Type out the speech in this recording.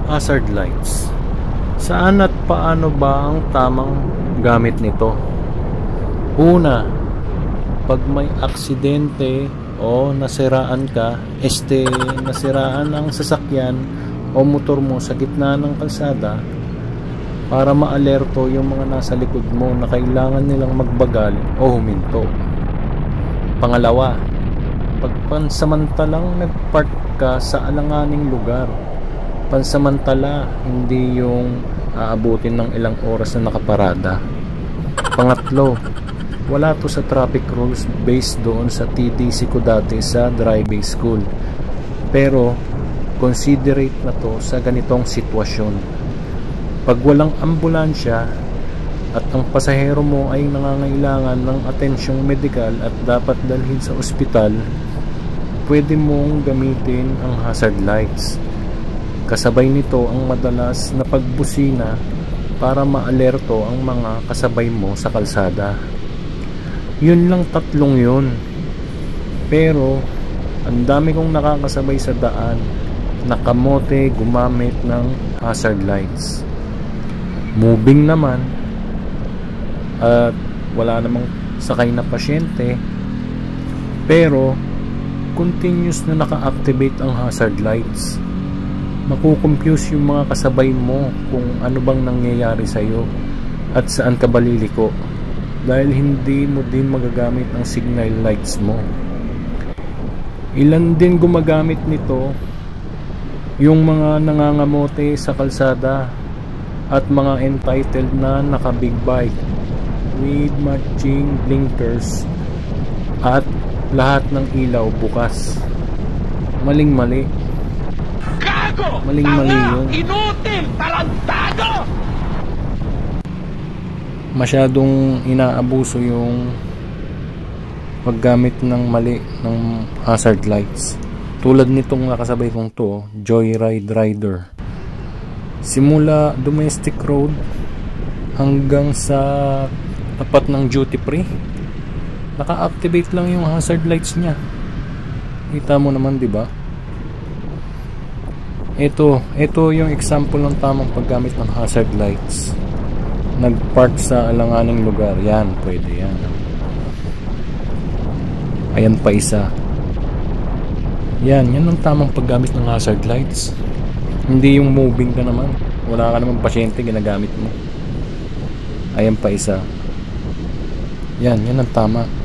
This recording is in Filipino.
Hazard lights. Saan at paano ba ang tamang gamit nito? Una, pag may aksidente o nasiraan ka, nasiraan ang sasakyan o motor mo sa gitna ng kalsada, para maalerto yung mga nasa likod mo na kailangan nilang magbagal o huminto. Pangalawa, pag pansamantalang nagpark ka sa alanganing lugar, pansamantala, hindi yung aabutin ng ilang oras na nakaparada. Pangatlo, wala to sa traffic rules based doon sa TDC ko dati sa driving school, pero considerate na to sa ganitong sitwasyon. Pag walang ambulansya at ang pasahero mo ay nangangailangan ng atensyong medikal at dapat dalhin sa ospital, pwede mong gamitin ang hazard lights. Kasabay nito ang madalas na pagbusina para maalerto ang mga kasabay mo sa kalsada. Yun lang, tatlong yun. Pero ang dami kong nakakasabay sa daan na kamote gumamit ng hazard lights. Moving naman at wala namang sakay na pasyente, pero continuous na naka-activate ang hazard lights. Makukompuse yung mga kasabay mo kung ano bang nangyayari sa'yo at saan ka baliliko, dahil hindi mo din magagamit ang signal lights mo. Ilan din gumagamit nito? Yung mga nangangamote sa kalsada at mga entitled na naka big bike with matching blinkers at lahat ng ilaw bukas. Maling-mali. Maling-mali yun. Inutil! Tarantado! Masyadong inaabuso yung paggamit ng mali ng hazard lights. Tulad nitong nakasabay kong to, Joyride Rider. Simula domestic road hanggang sa tapat ng duty free, naka-activate lang yung hazard lights niya. Kita mo naman, di ba? Ito yung example ng tamang paggamit ng hazard lights. Nag-park sa alanganing lugar, yan, pwede yan. Ayan pa isa. Yan ang tamang paggamit ng hazard lights. Hindi yung moving ka naman, wala ka naman pasyente, ginagamit mo. Ayan pa isa. Yan ang tama.